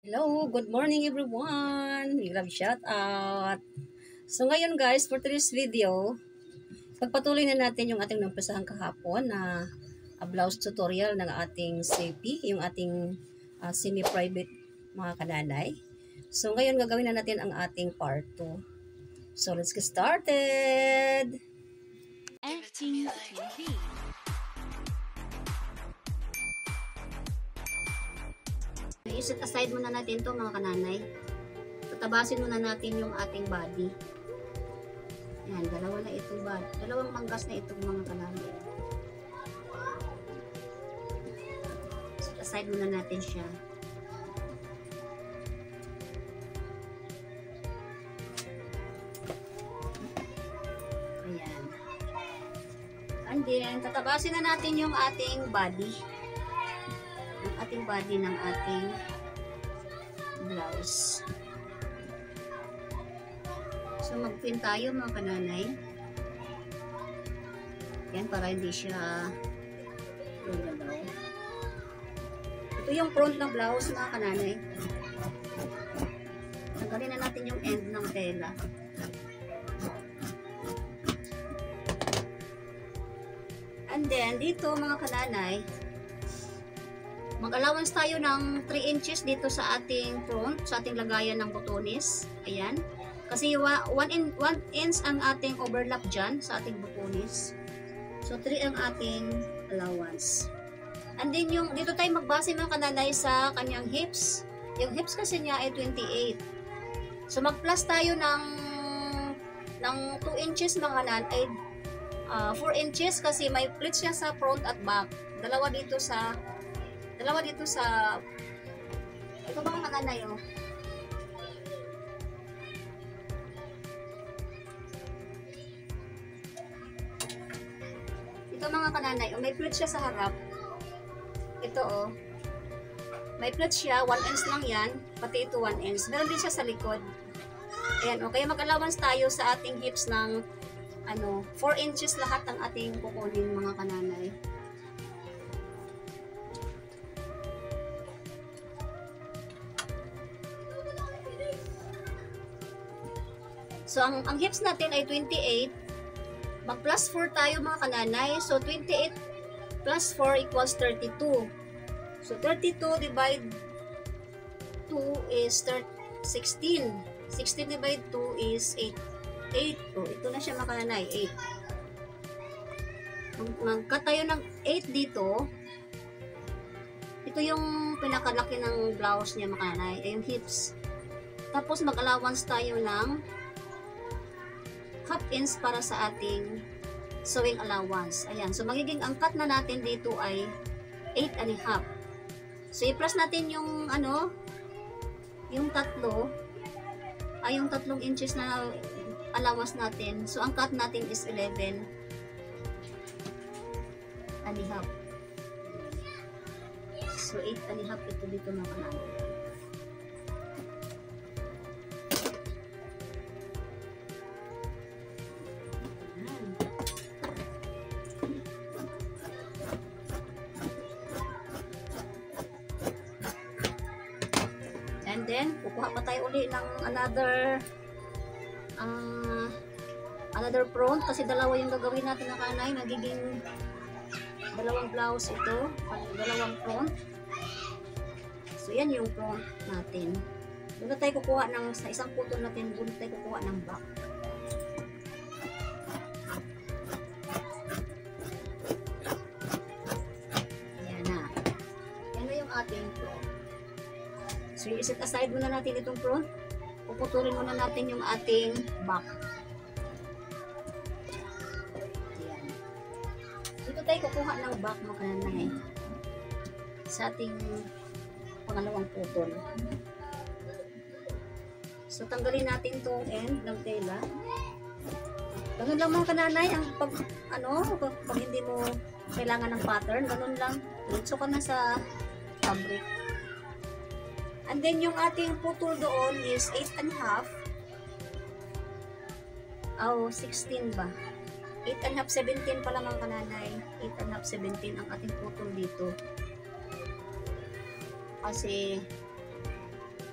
Hello, good morning everyone. We love shout out. So ngayon guys, for today's video, pagpatuloy na natin yung ating nampisahan kahapon na blouse tutorial ng ating CP, yung ating semi-private mga kananay. So ngayon gagawin na natin ang ating part 2. So let's get started. FTTV. I-set aside muna natin to mga kananay. Tatabasin muna natin yung ating body. Yan, dalawa na itong body. Dalawang manggas na itong mga kananay. Set aside muna natin siya. Ayan. And then, tatabasin na natin yung ating body. Yung ating body ng ating blouse. So, mag-pin tayo mga kananay. Yan, para hindi siya gagalaw. Ito yung front na blouse mga kananay. Tanggalin na natin yung end ng tela. And then, dito mga kananay, mag-allowance tayo ng 3 inches dito sa ating front, sa ating lagayan ng botones. Ayan. Kasi 1 inch ang ating overlap dyan sa ating botones. So, 3 ang ating allowance. And then, dito tayo magbase mga kananay sa kanyang hips. Yung hips kasi niya ay 28. So, mag-plus tayo ng 2 inches mga kananay, 4 inches kasi may pleats siya sa front at back. Dalawa dito sa ito mga kananay oh. Ito mga kananay oh, may pleats siya sa harap. Ito oh. May pleats siya, 1 inch lang yan, pati ito 1 inch. Meron din siya sa likod. Ayan, okay, mag-allowance tayo sa ating hips ng 4 inches lahat ng ating kukunin mga kananay. So, ang hips natin ay 28. Mag plus 4 tayo mga kananay. So, 28 plus 4 equals 32. So, 32 divide 2 is 16. 16 divide 2 is 8. 8. Oh, ito na siya mga kananay. 8. Mag-cut tayo ng 8 dito. Ito yung pinakalaki ng blouse niya mga kananay. Ay yung hips. Tapos, mag-allowance tayo ng half inch para sa ating sewing allowance. Ayan. So, magiging ang cut na natin dito ay 8.5. So, i-plus natin yung yung yung 3 inches na allowance natin. So, ang cut natin is 11.5. So, 8.5 ito dito mga kananay. And then, kukuha pa tayo uli ng another front kasi dalawa yung gagawin natin na kanay. Magiging dalawang blouse ito, dalawang front. So, yan yung front natin. Doon na tayo kukuha sa isang putol natin, doon na tayo kukuha ng back. Yan na. Yan na yung ating front. So, i-set aside muna natin itong front. Puputulin muna natin yung ating back. Ayan. Dito tayo kukuha ng back mga kananay. Sa ating pangalawang putol. So, tanggalin natin itong end ng tela. Ganun lang mga kananay. Pag hindi mo kailangan ng pattern, ganun lang. Diretso ka na sa fabric. And then, yung ating putol doon is 8.5. 16 ba? 8.5, 17 pala mga kananay. 8.5, 17 ang ating putol dito. Kasi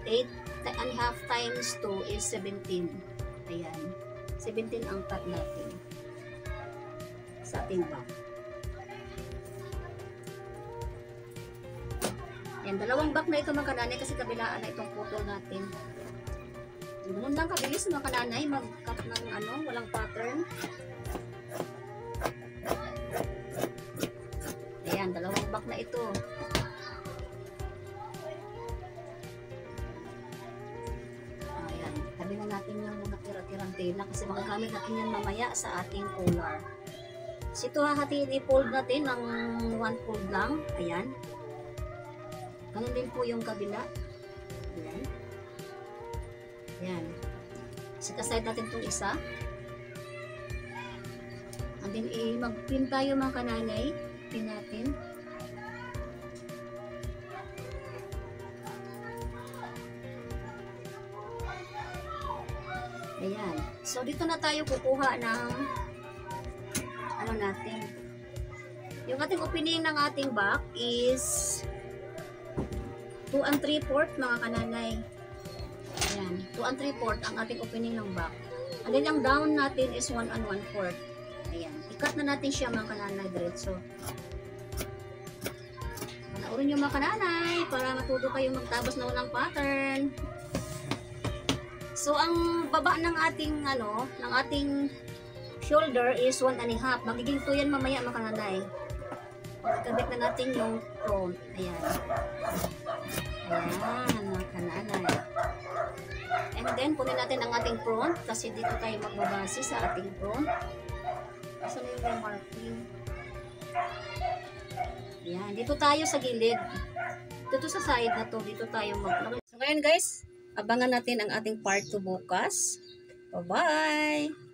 8.5 times 2 is 17. Ayan. 17 ang cut natin sa ating back. Yan, dalawang back na ito mga kananay kasi kabilaan na itong putol natin. Ganun lang kabilis mga kananay mag-cut ng walang pattern. Ayan, dalawang back na ito. Ayan, tabi na natin yung mga tira-tirang tela kasi magagamit natin yan mamaya sa ating collar. So ito hahatiin i-fold natin ng 1 fold lang. Ayan. Ganun din po yung kabila. Ayan. Ayan. Set-aside natin itong isa. And then, mag-pin tayo mga kananay. Pin natin. Ayan. So, dito na tayo kukuha ng natin. Yung ating opening ng ating back is 2 3/4 mga kananay. Ayan, 2 3/4 ang ating opening ng back. And then yung down natin is 1 1/4. Ayan, i-cut na natin siya mga kananay diretso. Panoorin nyo mga kananay para matuto kayo magtabos na walang pattern. So ang baba ng ating ng ating shoulder is 1 1/2. Magiging 2 yan mamaya mga kananay. Pagkabit na natin yung front. Ayan. Ayan, mga kananay. And then, kunin natin ang ating front kasi dito tayo magbabase sa ating front. Saan yung may marking? Ayan, dito tayo sa gilid. Dito sa side na to, dito tayo mag... So, ngayon guys, abangan natin ang ating part 2 bukas. Bye-bye!